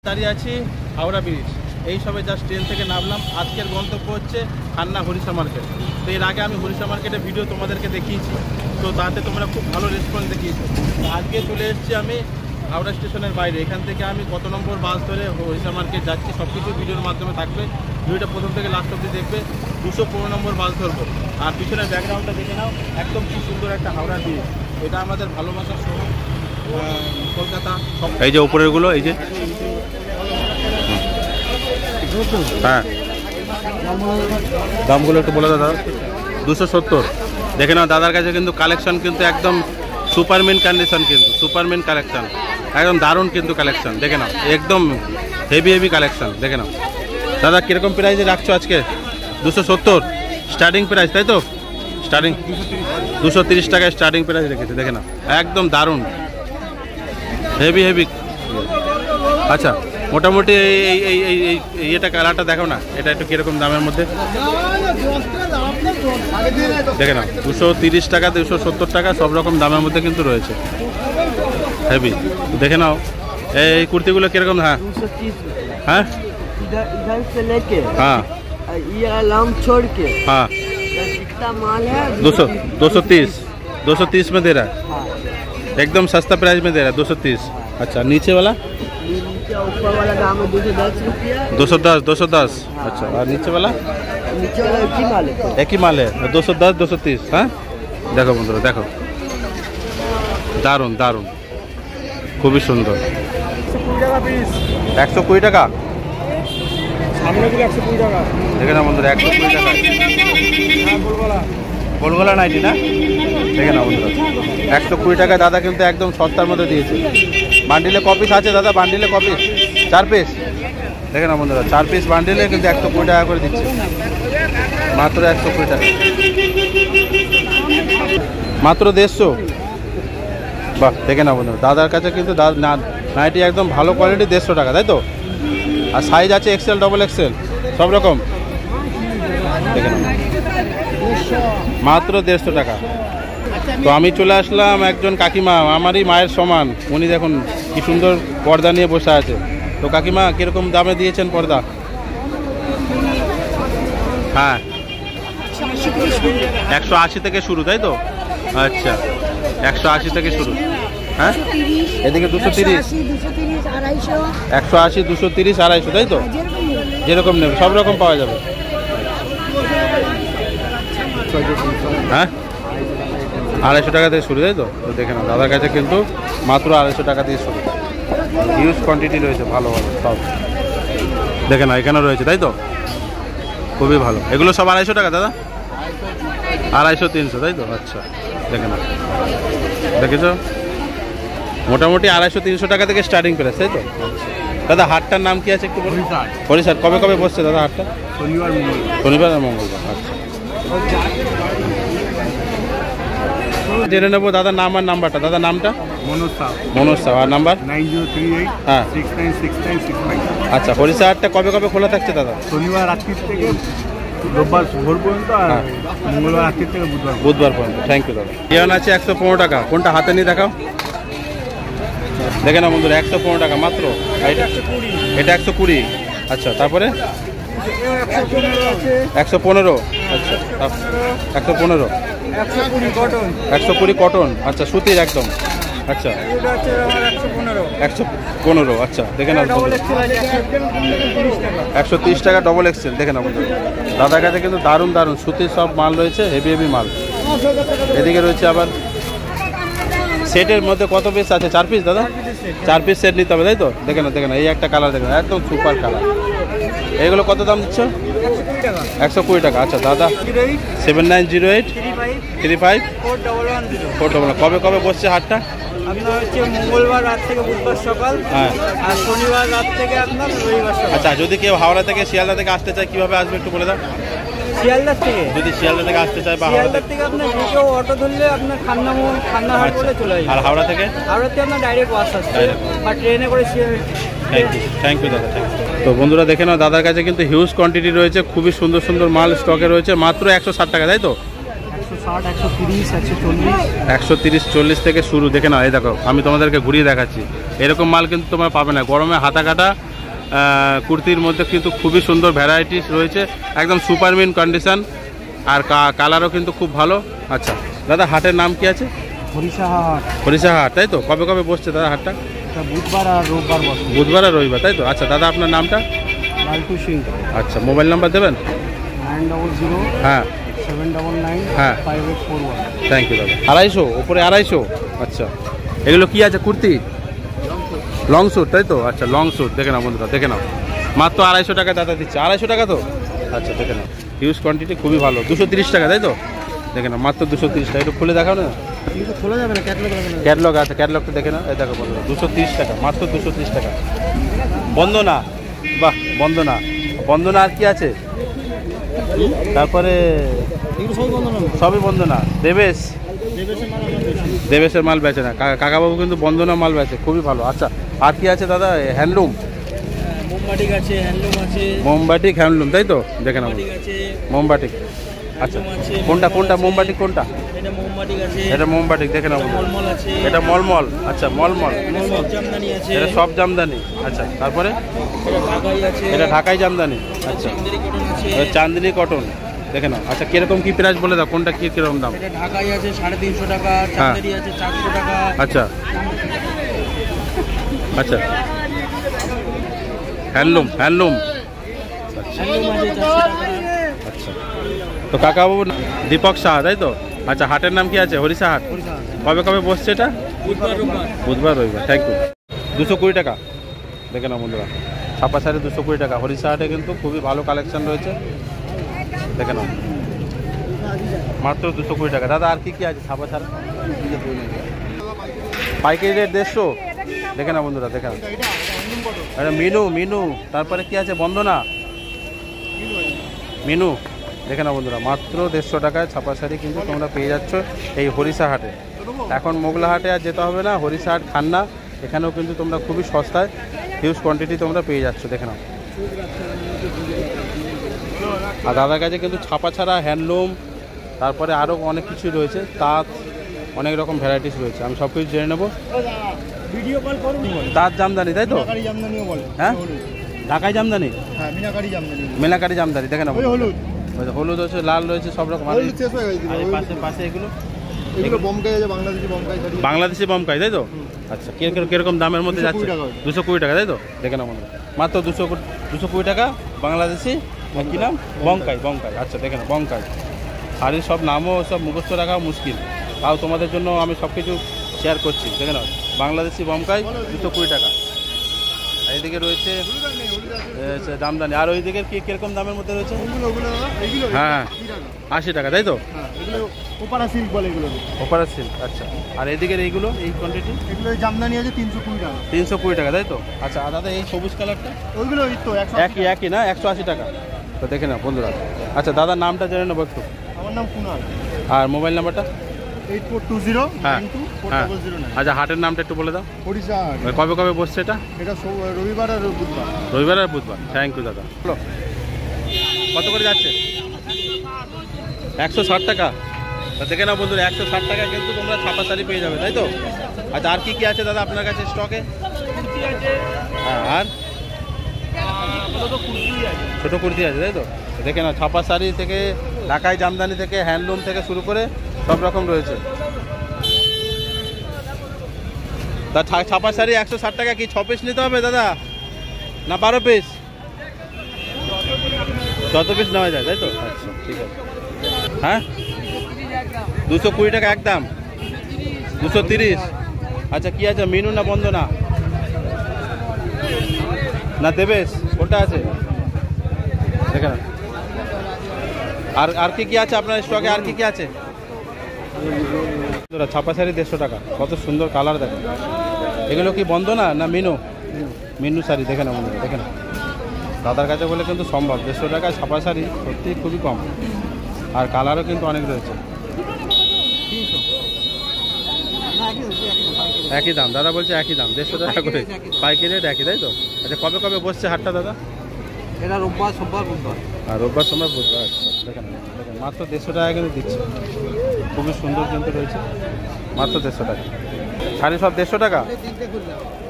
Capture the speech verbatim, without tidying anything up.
দাঁড়িয়ে আছি হাওড়া ব্রিজ, এই সবে জাস্ট ট্রেন থেকে নামলাম। আজকের গন্তব্য হচ্ছে খান্না হরিষা মার্কেট। তো এর আগে আমি হরিষা মার্কেটের ভিডিও তোমাদেরকে দেখিয়েছি, তো তাতে তোমরা খুব ভালো রেসপন্স দেখিয়েছো। আজকে চলে এসেছি আমি হাওড়া স্টেশনের বাইরে। এখান থেকে আমি কত নম্বর বাস ধরে হরিষা মার্কেট যাচ্ছি সব কিছু ভিডিওর মাধ্যমে থাকবে। ভিডিওটা প্রথম থেকে লাস্ট অবধি দেখবে। দুশো পনেরো নম্বর বাস ধরবো। আর পিছনের ব্যাকগ্রাউন্ডটা দেখে নাও, একদম খুব সুন্দর একটা হাওড়া ব্রিজ। এটা আমাদের ভালোবাসার শহর কলকাতা। এই যে উপরের গুলো, এই যে হ্যাঁ দামগুলো একটু বলে দাও দাদা। দুশো সত্তর। দেখে নাও দাদার কাছে কিন্তু কালেকশন কিন্তু একদম সুপারমিন কন্ডিশন, কিন্তু সুপারমিন কালেকশন একদম দারুণ কিন্তু কালেকশন। দেখে নাও একদম হেভি হেভি কালেকশন। দেখে নাও দাদা কিরকম প্রাইসে রাখছো আজকে? দুশো সত্তর স্টার্টিং প্রাইস, তাই তো? স্টার্টিং দুশো তিরিশ টাকায় স্টার্টিং প্রাইস রেখেছে। দেখে নাও একদম দারুণ হেভি হেভি। আচ্ছা মোটামুটি এই এই এই এই এটা কালারটা দেখো না, এটা একটু কীরকম দামের মধ্যে দেখে নাও। দুশো তিরিশ টাকা দুশো সত্তর টাকা সব রকম দামের মধ্যে কিন্তু রয়েছে হেভি। দেখে নাও এই কুর্তিগুলো কীরকম? হ্যাঁ হ্যাঁ হ্যাঁ हाँ दो सौ दो सौ तीस दो सौ तीस में दे रहा है, एकदम सस्ता प्राइस में दे रहा है दो सौ तीस। अच्छा नीचे वाला ऊपर वाला दाम है दो सौ दस रुपया दो सौ दस दो सौ दस। अच्छा और नीचे वाला नीचे वाला एक ही माल है एक ही माल है दो सौ दस दो सौ तीस। हाँ देखो बंधुरा देखो दारुण दारुण খুবই সুন্দর। একশো কুড়ি টাকা দেখে না বন্ধুরা, একশো কুড়ি টাকা গোলগোলা নাইটি না? দেখে না বন্ধুরা একশো কুড়ি টাকা দাদা কিন্তু একদম সস্তার মধ্যে দিয়েছে। বান্ডিলে ক পিস আছে দাদা? বান্ডিলে ক পিস? চার পিস। দেখে না বন্ধুরা চার পিস বান্ডিলে কিন্তু একশো কুড়ি টাকা করে দিচ্ছে, মাত্র একশো কুড়ি টাকা, মাত্র দেড়শো। বাহ দেখে না বন্ধুরা দাদার কাছে কিন্তু নাইটি একদম ভালো কোয়ালিটি, দেড়শো টাকা, তাই তো? আর সাইজ আছে এক্সেল ডবল এক্সেল সব রকম। দেখে না মাত্র দেড়শো টাকা। তো আমি চলে আসলাম একজন কাকিমা, আমারই মায়ের সমান, উনি দেখুন কি সুন্দর পর্দা নিয়ে বসে আছে। তো কাকিমা কিরকম দামে দিয়েছেন পর্দা? হ্যাঁ একশো আশি থেকে শুরু, তাই তো? আচ্ছা একশো আশি থেকে শুরু। হ্যাঁ এদিকে দুশো তিরিশ, একশো আশি দুশো তিরিশ আড়াইশো, তাই তো? যেরকম নেবে সব রকম পাওয়া যাবে। হ্যাঁ আড়াইশো টাকা থেকে শুরু, তাই তো? তো দেখে না দাদার কাছে কিন্তু মাত্র আড়াইশো টাকা দিয়ে শুরু, হিউজ কোয়ান্টিটি রয়েছে ভালো ভালো সব। দেখে না এখানে রয়েছে, তাই তো? খুবই ভালো। এগুলো সব আড়াইশো টাকা দাদা? আড়াইশো তিনশো, তাই তো? আচ্ছা দেখে না দেখেছো মোটামুটি আড়াইশো তিনশো টাকা থেকে স্টার্টিং প্রাইস, তাই তো? দাদা হাটটার নাম কি আছে একটু বলুন? হরিষার। কবে কবে বসছে দাদা হাটটা? শনিবার শনিবার আর মঙ্গলবার। আচ্ছা জেনে নেবো দাদার নাম আর নাম্বারটা। দাদার নামটা? মনোজ সাহ। মনোজ সাহ। আর number? Nine zero three eight হ্যাঁ six nine six nine six five. আচ্ছা হরিষা হাটটা কবে কবে খোলা থাকছে দাদা? শনিবার রাত্রির থেকে রোববার ভোর পর্যন্ত, আর মঙ্গলবার রাত্রির থেকে বুধবার বুধবার পর্যন্ত। থ্যাংক ইউ দাদা। ইয়ন আছে একশো পনেরো টাকা, কোনটা হাতে নিয়ে দেখাও। দেখে না বন্ধুরা একশো পনেরো টাকা মাত্র। এটা একশো কুড়ি। আচ্ছা তারপরে একশো পনেরো। আচ্ছা একশো পনেরো একশো কুড়ি কটন। আচ্ছা সুতির একদম। আচ্ছা একশো পনেরো। আচ্ছা দেখে না একশো তিরিশ টাকা ডবল এক্সেল। দেখে না বন্ধুরা দাদার কাছে কিন্তু দারুণ দারুণ সুতির সব মাল রয়েছে, হেভি হেভি মাল। এদিকে রয়েছে আবার সেটের মধ্যে কত পিস আছে? চার পিস দাদা? চার পিস সেট নিতে হবে, তাই তো? দেখে না দেখে না এই একটা কালার দেখে না একদম সুপার কালার। এইগুলো কত দাম দিচ্ছ? একশো কুড়ি টাকা। আচ্ছা দাদা seven nine zero eight three five four double. কবে কবে বসছে হাটটা? আপনার হচ্ছে মঙ্গলবার রাত থেকে বুধবার সকাল, হ্যাঁ আর শনিবার রাত থেকে আপনার রবিবার সকাল। আচ্ছা যদি কেউ হাওড়া থেকে শিয়ালদা থেকে আসতে চায় কিভাবে আসবে একটু বলে দাও। শিয়ালদার থেকে যদি শিয়ালদা থেকে আসতে চায় বা হাওড়া শিয়ালদার থেকে আপনার যে কেউ অটো ধরলে আপনার খান্না মোড় খান্না হাট বলে চলে আসবে। আর হাওড়া থেকে? হাওড়া থেকে আপনার ডাইরেক্ট বাস আসছে, আর ট্রেনে করে থ্যাংক ইউ থ্যাংক ইউ দাদা থ্যাংক ইউ। তো বন্ধুরা দেখে নাও দাদার কাছে কিন্তু হিউজ কোয়ান্টিটি রয়েছে, খুবই সুন্দর সুন্দর মাল স্টকে রয়েছে, মাত্র একশো ষাট টাকা, তাই তো? ষাট একশো তিরিশ একশো চল্লিশ একশো তিরিশ চল্লিশ থেকে শুরু। দেখে নাও এই দেখো আমি তোমাদেরকে ঘুরিয়ে দেখাচ্ছি, এরকম মাল কিন্তু তোমরা পাবে না। গরমে হাতা কাটা কুর্তির মধ্যে কিন্তু খুবই সুন্দর ভ্যারাইটিস রয়েছে, একদম সুপারমিন কন্ডিশন, আর কালারও কিন্তু খুব ভালো। আচ্ছা দাদা, হাটের নাম কি আছে? হরিষাহা হাট। হরিষাহা হাট, তাই তো? কবে কবে বসছে দাদা হাটটা? বুধবার আর রোববার বসে। বুধবার আর রবিবার, তাই তো? আচ্ছা দাদা, আপনার নামটা? লালটু সিং। আচ্ছা, মোবাইল নাম্বার দেবেন? নাইন ডবল জিরো হ্যাঁ সেভেন ডবল নাইন হ্যাঁ five eight four one. Thank you দাদা। আড়াইশো ওপরে আড়াইশো। আচ্ছা, এগুলো কি আছে? কুর্তি লং স্যুট, তাই তো? আচ্ছা, লং স্যুট দেখে নাও বন্ধুরা, দেখে নাও, মাত্র আড়াইশো টাকা দাদা দিচ্ছে। আড়াইশো টাকা তো? আচ্ছা দেখে নাও, হিউজ কোয়ান্টিটি, খুবই ভালো। দুশো তিরিশ টাকা, তাই তো? দেখে নাও, মাত্র দুশো তিরিশ টাকা। একটু খুলে দেখাও না। খোলা যাবে না, ক্যাটলগ ক্যাটলগ আছে, ক্যাটলগটা দেখে নাও। এই দেখো বন্ধুরা, দুশো তিরিশ টাকা, মাত্র দুশো তিরিশ টাকা। বন্দনা, বাহ বন্দনা, বন্দনা আর কি আছে? তারপরে সবই বন্দনা। দেবেশ, দেবেশের মাল বেচে না কাকাবাবু, কিন্তু বন্দনা মাল বেচে, খুবই ভালো। আচ্ছা, আর কি আছে দাদা? হ্যান্ডলুম, মোমবাটিক আছে, হ্যান্ডলুম আছে, মোমবাটিক হ্যান্ডলুম, তাই তো? দেখে নাও আছে, মোমবাটিক। আচ্ছা, কোনটা কোনটা মোমবাটিক কোনটা? এটা মোমবাটিক আছে, এটা মোমবাটিক, দেখে নাও। মলমল আছে, এটা মলমল। আচ্ছা, মলমল, সব জামদানি আছে, এটা সব জামদানি। আচ্ছা, তারপরে এটা ঢাকাই আছে, এটা ঢাকাই জামদানি। আচ্ছা, চান্দেরি কটন আছে, এটা চাঁদনি কটন, দেখে নাও। আচ্ছা, কিরকম কি প্রাইস বলে দাও, কোনটা কি কিরকম দাম? এটা ঢাকাই আছে সাড়ে তিনশো টাকা, চান্দেরি আছে চারশো টাকা। আচ্ছা আচ্ছা, হ্যান্ডলুম, হ্যান্ডলুম। হ্যান্ডলুম আছে চারশো টাকা। আচ্ছা, তো কাকাবাবু দীপক শাহ, তাই তো? আচ্ছা, হাটের নাম কি আছে? হরিষা হাট। কবে কবে বসছে এটা? বুধবার রোববার। বুধবার রবিবার। Thank you. দুশো কুড়ি টাকা, দেখে নাও বন্ধুরা, ছাপা শাড়ি দুশো কুড়ি টাকা। হরিষা হাটে কিন্তু খুবই ভালো কালেকশন রয়েছে, দেখে নাও, মাত্র দুশো কুড়ি টাকা। দাদা, আর কি কি আছে ছাপা ছাড়া? পাইকারি রেট দেড়শো, দেখে নাও বন্ধুরা, দেখে নাও। এটা মিনু, মিনু, তারপরে কি আছে? বন্দনা, মিনু, দেখে নাও বন্ধুরা, মাত্র দেড়শো টাকায় ছাপা শাড়ি কিন্তু তোমরা পেয়ে যাচ্ছ এই হরিষা হাটে। এখন মোগলা হাটে আর যেতে হবে না, হরিষা হাট, খান্না, এখানেও কিন্তু তোমরা খুবই সস্তায় হিউজ কোয়ান্টিটি তোমরা পেয়ে যাচ্ছ, দেখে নাও। আর দাদার কাছে কিন্তু ছাপা ছাড়া হ্যান্ডলুম, তারপরে আরও অনেক কিছু রয়েছে, তাঁত, অনেক রকম ভ্যারাইটিস রয়েছে। আমি সব কিছু জেনে নেবো। ভিডিও কল করুন। তাঁত জামদানি, তাই তো? মিনাকারি জামদানিও বলে। হ্যাঁ, ঢাকাই জামদানি, হ্যাঁ মিনাকারি জামদানি, মেলাকারি জামদানি, দেখে নাও। হলুদ, হলুদ হচ্ছে, লাল রয়েছে, সব রকম। আর হলুদ শেষ হয়ে গেছে। এই পাশে পাশে এগুলো এগুলো বমকাই আছে, বাংলাদেশি বমকাই শাড়ি। বাংলাদেশি বমকাই, তাই তো? আচ্ছা, কিরকম কিরকম দামের মধ্যে যাচ্ছে? দুশো কুড়ি টাকা, তাই তো? দেখে নাও বন্ধুরা, মাত্র দুশো দুশো কুড়ি টাকা বাংলাদেশি, কি নাম? বমকাই, বমকাই। আচ্ছা, দেখে নাও, বমকাই। শাড়ির সব নামও সব মুখস্থ রাখা মুশকিল, তাও তোমাদের জন্য আমি সব কিছু শেয়ার করছি, দেখে নাও, বাংলাদেশি বমকাই দুশো কুড়ি টাকা। আর এদিকে রয়েছে জামদানি। আর ওই দিকের কি কিরকম দামের মধ্যে রয়েছে? হ্যাঁ, আশি টাকা, তাই তো? ওপারা সিল্ক বলে এগুলো, ওপারা সিল্ক। আচ্ছা, আর এদিকের এইগুলো, এই কোয়ান্টিটি? এগুলো জামদানি আছে তিনশো কুড়ি টাকা। তিনশো কুড়ি টাকা, তাই তো? আচ্ছা, আর দাদা এই সবুজ কালারটা? ওইগুলো ওই তো একই একই না, একশো আশি টাকা। তো দেখে নাও বন্ধুরা। আচ্ছা, দাদার নামটা জেনে নেবো একটু। আমার নাম কুনাল। আর মোবাইল নাম্বারটা? এইট ফোর টু জিরো হ্যাঁ নাইন টু ফোর হ্যাঁ। Double zero nine. আচ্ছা, হাটের নামটা একটু বলে দাও। হরিষা হাট। কবে কবে বসছে এটা? এটা সব রবিবার আর বুধবার। রবিবার আর বুধবার। থ্যাংক ইউ দাদা। হলো, কত করে যাচ্ছে? একশো ষাট টাকা। তা দেখে নাও বন্ধুরা, একশো ষাট টাকা কিন্তু তোমরা ছাপা শাড়ি পেয়ে যাবে, তাই তো? আচ্ছা, আর কি কি আছে দাদা আপনার কাছে স্টকে? হ্যাঁ, আর ছোটো কুর্তি আছে, তাই তো? দেখে নাও, ছাপা শাড়ি থেকে, ঢাকাই জামদানি থেকে, হ্যান্ডলুম থেকে শুরু করে সব রকম রয়েছে। তা ছাপা শাড়ি একশো ষাট টাকা, কি ছ পিস নিতে হবে দাদা, না বারো পিস? যত পিস নেওয়া যায়, তাই তো? আচ্ছা, ঠিক আছে। হ্যাঁ, দুশো কুড়ি টাকা একদম, দুশো তিরিশ। আচ্ছা, কি আছে? মিনু না বন্দনা না দেবেশ, কোনটা আছে? দেখে না। আর আর কি কি আছে আপনার স্টকে? আর কি কি আছে? ছাপা শাড়ি দেড়শো টাকা, কত সুন্দর কালার দেখেন। এগুলো কি বন্দনা না মিনু? মিনু শাড়ি, দেখে না বন্ধুরা, দেখে না। দাদার কাছে বলে কিন্তু সম্ভব। দেড়শো টাকায় ছাপা শাড়ি সত্যিই খুবই কম, আর কালারও কিন্তু অনেক রয়েছে। একই দাম, দাদা বলছে একই দাম, দেড়শো টাকা করে পাইকারি রেট, একই, তাই তো? আচ্ছা, কবে কবে বসছে হাটটা দাদা? এটা রোববার, সোমবার, বুধবার। আর রোববার সময় বুধবার। আচ্ছা, দেখেন দেখেন, মাত্র দেড়শো টাকা কিন্তু দিচ্ছে, খুবই সুন্দর কিন্তু রয়েছে, মাত্র দেড়শো টাকা। শাড়ি সব দেড়শো টাকা।